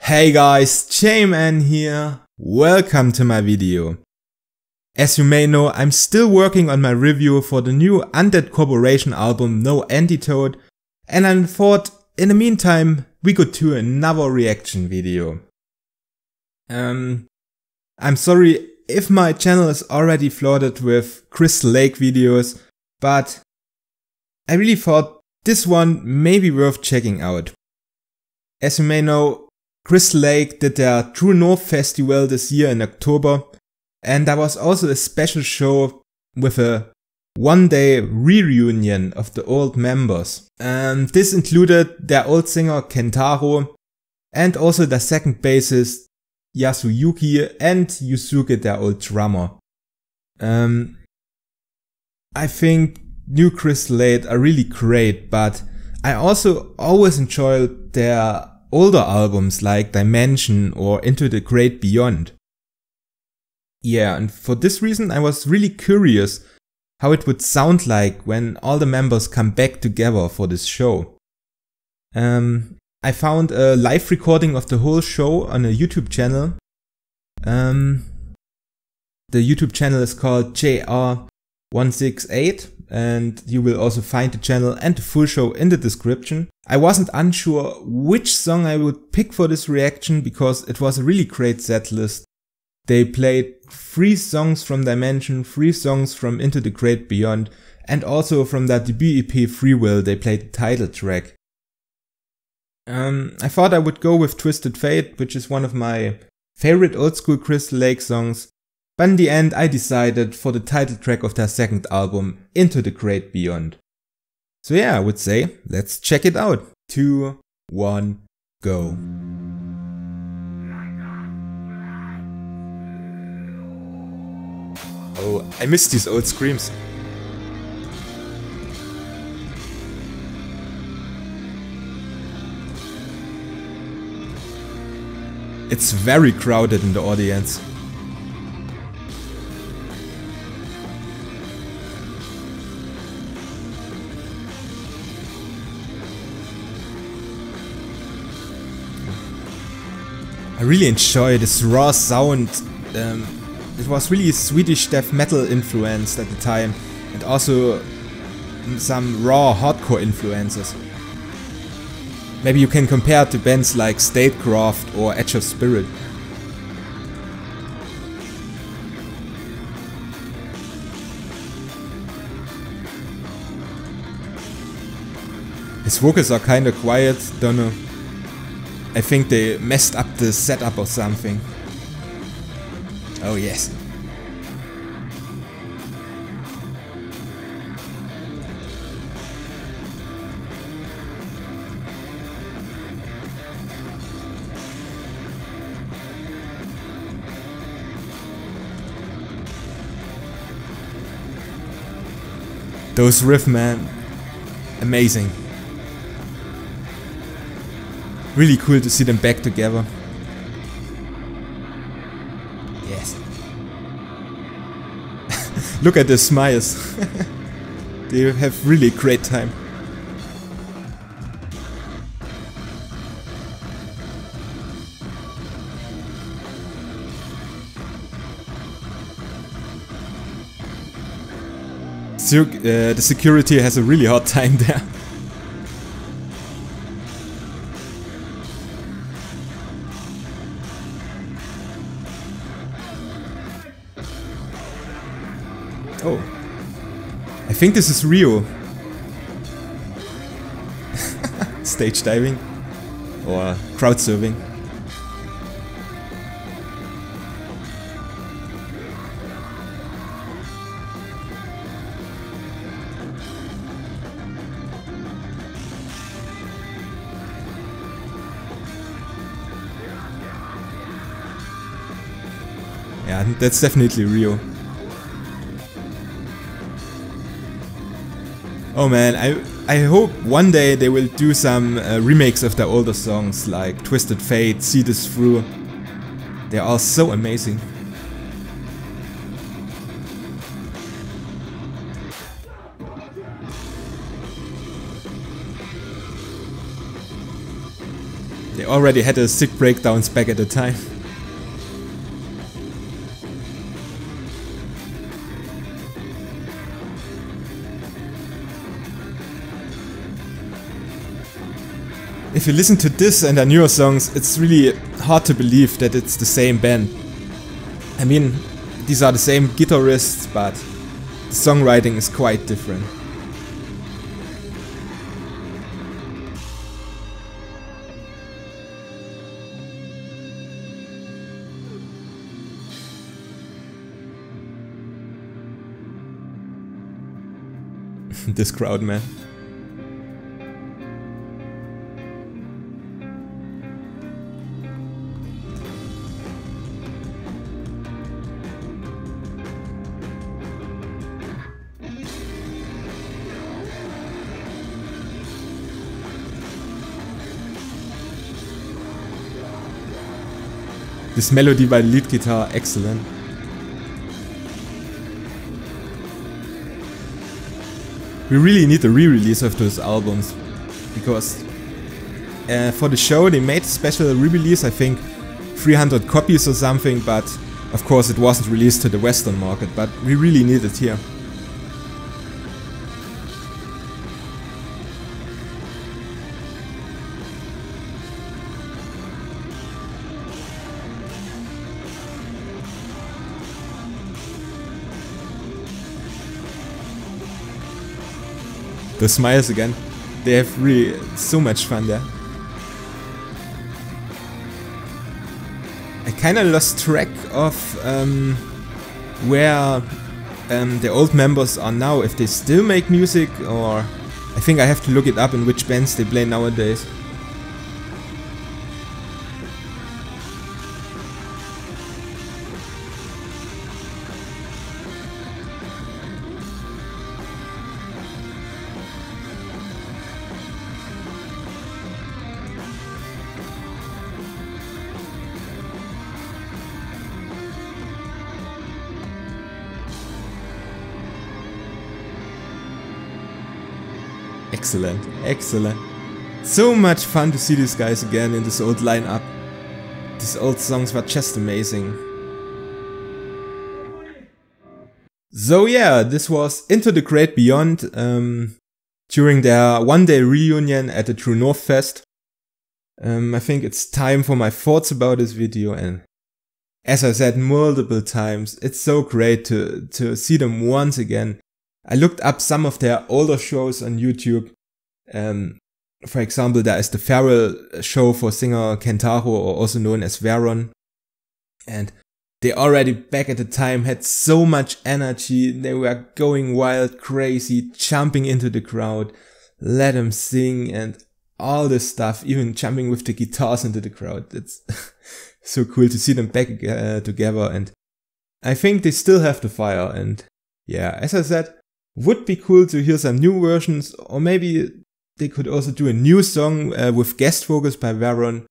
Hey guys, J-Man here. Welcome to my video. As you may know, I'm still working on my review for the new Undead Corporation album No Antidote, and I thought in the meantime we could do another reaction video. I'm sorry if my channel is already flooded with Crystal Lake videos, but I really thought this one may be worth checking out. As you may know, Crystal Lake did their True North Festival this year in October, and there was also a special show with a one-day reunion of the old members. This included their old singer Kentaro and also their second bassist Yasuyuki and Yusuke, their old drummer. I think new Crystal Lake are really great, but I also always enjoy their older albums like Dimension or Into the Great Beyond. Yeah, and for this reason I was really curious how it would sound like when all the members come back together for this show. I found a live recording of the whole show on a YouTube channel. The YouTube channel is called JR168, and you will also find the channel and the full show in the description. I wasn't unsure which song I would pick for this reaction because it was a really great set list. They played 3 songs from Dimension, 3 songs from Into the Great Beyond, and also from their debut EP Free Will they played the title track. I thought I would go with Twisted Fate, which is one of my favorite old school Crystal Lake songs, but in the end I decided for the title track of their second album, Into the Great Beyond. So yeah, I would say, let's check it out. 2, 1, go. Oh, I miss these old screams. It's very crowded in the audience. I really enjoy this raw sound. It was really Swedish death metal influenced at the time, and also some raw hardcore influences. Maybe you can compare it to bands like Statecraft or Edge of Spirit. His vocals are kinda quiet, don't know. I think they messed up the setup or something. Oh yes. Those riffs, man, amazing. Really cool to see them back together. Yes. Look at the smiles. They have really great time. The security has a really hard time there. Oh, I think this is Rio. Stage diving or crowd surfing. Yeah, that's definitely Rio. Oh man, I hope one day they will do some remakes of their older songs like Twisted Fate, See This Through. They are so amazing. already had a sick breakdowns back at the time. If you listen to this and their newer songs, it's really hard to believe that it's the same band. I mean, these are the same guitarists, but the songwriting is quite different. This crowd, man. This melody by the lead guitar, excellent. We really need a re-release of those albums, because for the show they made a special re-release, I think 300 copies or something, but of course it wasn't released to the Western market, but we really need it here. The smiles again, they have really so much fun there. I kinda lost track of where the old members are now, if they still make music, or I think I have to look it up in which bands they play nowadays. Excellent, excellent. So much fun to see these guys again in this old lineup. These old songs were just amazing. So yeah, this was Into the Great Beyond during their one-day reunion at the True North Fest. I think it's time for my thoughts about this video, and as I said multiple times, it's so great to see them once again. I looked up some of their older shows on YouTube. For example, there is the Farewell show for singer Kentaro, or also known as Veron. And they already back at the time had so much energy. They were going wild, crazy, jumping into the crowd, let them sing and all this stuff, even jumping with the guitars into the crowd. It's so cool to see them back together. And I think they still have the fire. And yeah, as I said, would be cool to hear some new versions, or maybe they could also do a new song with guest vocals by Veron.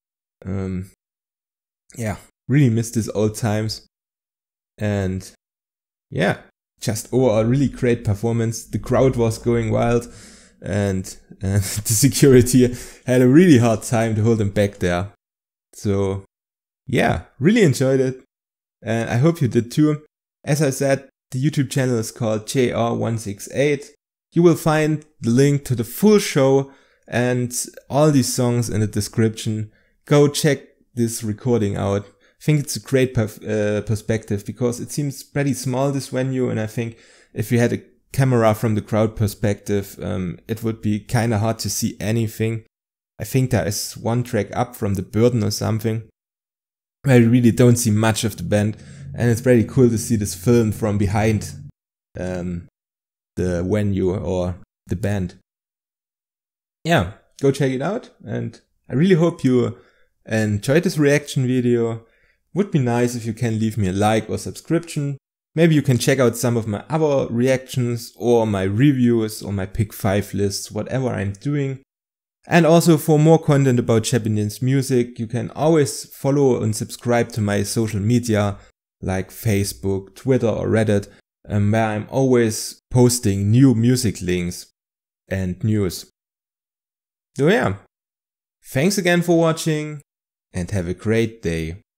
Yeah, really miss these old times. And yeah, just overall really great performance. The crowd was going wild, and the security had a really hard time to hold them back there. So yeah, really enjoyed it, and I hope you did too. As I said, the YouTube channel is called JR168. You will find the link to the full show and all these songs in the description. Go check this recording out. I think it's a great perspective, because it seems pretty small, this venue, and I think if you had a camera from the crowd perspective, it would be kinda hard to see anything. I think there is one track up from the Burden or something, where you really don't see much of the band. And it's pretty cool to see this filmed from behind the venue or the band. Yeah, go check it out, and I really hope you enjoyed this reaction video. Would be nice if you can leave me a like or subscription. Maybe you can check out some of my other reactions, or my reviews, or my pick 5 lists, whatever I'm doing. And also, for more content about Japanese music, you can always follow and subscribe to my social media, like Facebook, Twitter or Reddit, where I'm always posting new music links and news. So yeah, Thanks again for watching and have a great day.